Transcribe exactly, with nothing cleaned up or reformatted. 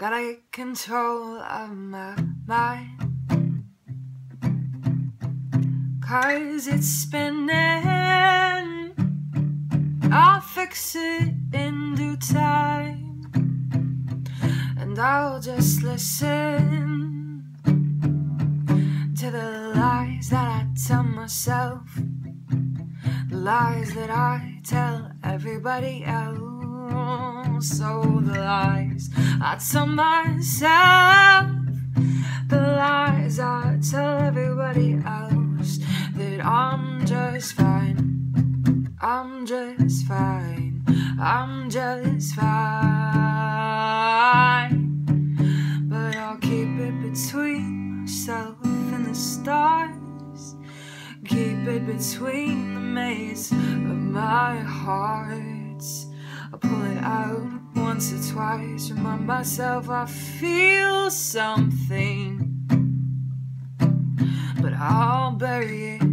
gotta get control of my mind, 'cause it's spinning. I'll fix it in due time, and I'll just listen to the lies that I tell myself, the lies that I tell everybody else. So the lies I tell myself, the lies I tell everybody else, that I'm just fine, I'm just fine, I'm just fine. But I'll keep it between myself and the stars, keep it between the maze of my heart. I'll pull it out once or twice, remind myself I feel something, but I'll bury it